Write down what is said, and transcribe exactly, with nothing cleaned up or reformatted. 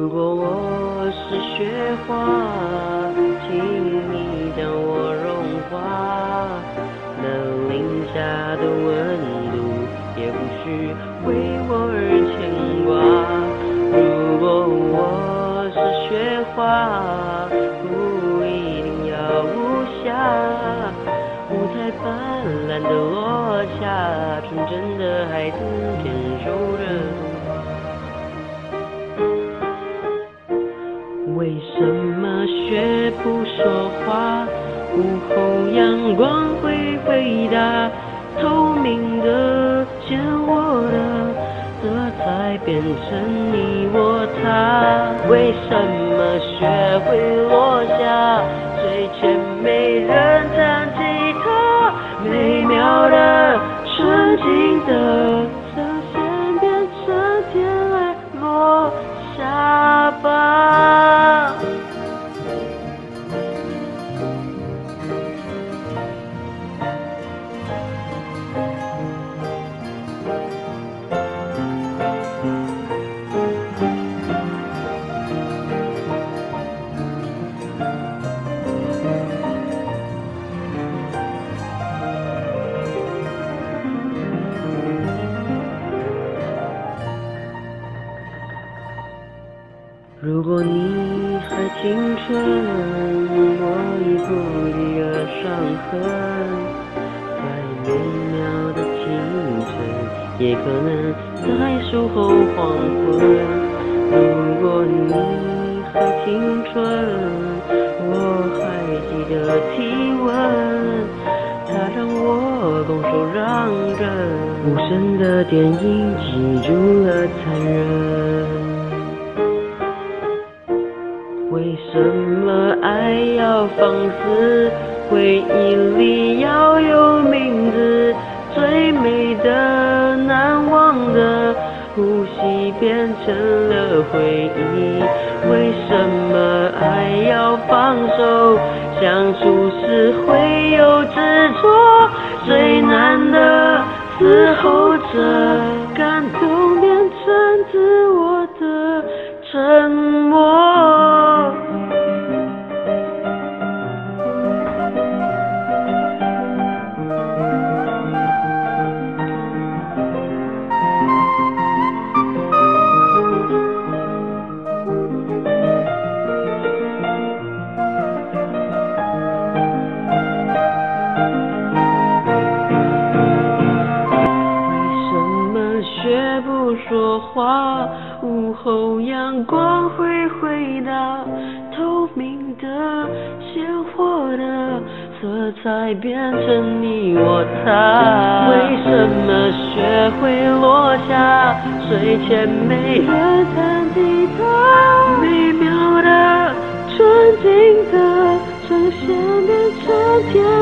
如果我是雪花，请你将我融化，那零下的温度也不需为我而牵挂。如果我是雪花，不一定要无瑕，五彩斑斓的落下，纯真的孩子坚守着。为什么雪不说话？午后阳光会回答，透明的、鲜活的色彩变成你我他。为什么雪会落下？睡前没人弹吉他，美妙的、纯净的色线变成天来落下吧。如果你还青春，我已不敌而伤痕，在美妙的清晨，也可能在守候黄昏。如果你还青春，我还记得体温，它让我拱手让人，无声的电影记住了残忍。为什么爱要放肆？回忆里要有名字，最美的、难忘的，呼吸变成了回忆。为什么爱要放手？相处时会有执着，最难的嘶吼着，感动变成自我的沉默。雪不说话，午后阳光会回答，透明的、鲜活的色彩变成你我他。为什么雪会落下？睡前没人弹吉他，美妙的、纯净的呈现变成天